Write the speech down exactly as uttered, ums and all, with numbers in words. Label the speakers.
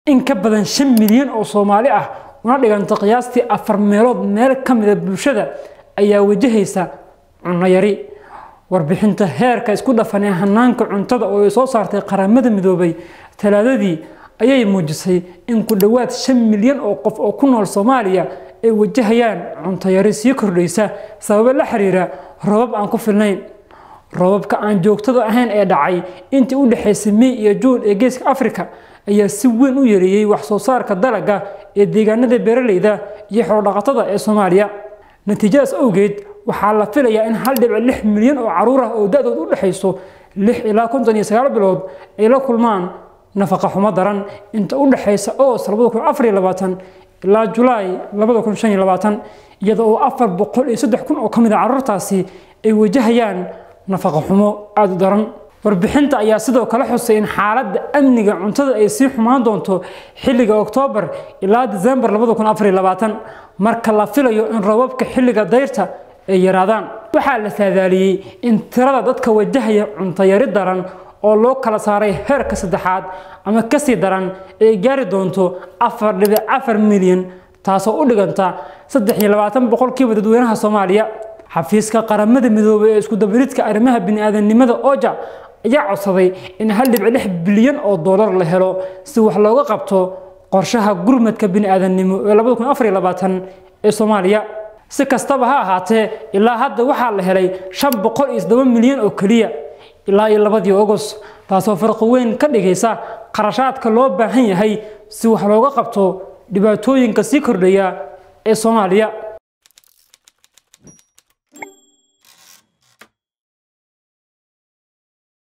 Speaker 1: in ka badan shan milyan oo Soomaali ah una dhiganta qiyaastii afar meelood meel ka mid ah bulshada ayaa wajahaysa cunno yari. Warbixinta heerka isku dhafan ee hanaanka cuntada oo ay soo saartay qaramada midoobay talaadadii ayay muujisay in ku dhawaad shan milyan oo qof oo ku nool Soomaaliya ay wajahayaan cunto yari sii kordhaysa sabab la xiriira roobab aan ku filnayn. roobabka aan joogtada ahayn ee dhacay intii u dhaxaysay May iyo June ee Geeska Afrika ayaa si weyn u yareeyay wax soo saarka dalagga ee deegaanada beeraleyda iyo xoolo dhaqatada ee Soomaaliya. Natiijadaas awgeed waxaa la filayaa in hal dhibic lix milyan oo caruur ah oo da'doodu u dhaxayso lix ilaa konton iyo sagaal bilood ay la kulmaan nafaqo xumo daran inta u dhaxaysa August laba kun afar iyo labaatan ilaa July laba kun shan iyo labaatan iyada oo afar boqol iyo saddex kun oo ka mid ah caruurtaasi ay wajahayaan nafaqo xumo aad u daran. Warbixinta ayaa sidoo kale xusay in xaaladda amniga cuntada ay sii xumaan doonto xilliga October ilaa December laba kun afar iyo labaatan marka la filayo in roobabka xilliga dayrta ay yaraadaan. Waxaa la saadaaliyay in tirada dadka wajahaya cunto yari daran oo loo kala saaray heerka saddexaad ama ka sii daran ay gaari doonto afar dhibic afar milyan taasoo u dhiganta saddex iyo labaatan boqolkiiba dadweynaha Soomaaliya. xafiiska qaramada midoobay ee isku dabaridka arrimaha bini'aadanimada O J A ayaa codsaday in hal dhibic lix bilyan oo dollar la helo si wax looga qabto qorshaha gurmadka bini'aadanimo ee laba kun afar iyo labaatan ee Soomaaliya. si kastaba ha ahaatee ilaa hadda waxaa la helay shan boqol iyo toban milyan oo kaliya ilaa iyo labadii August taasoo farqi weyn ka dhigaysa qarashaadka loo baahan yahay si wax looga qabto dhibaatooyinka sii kordhaya ee Soomaaliya.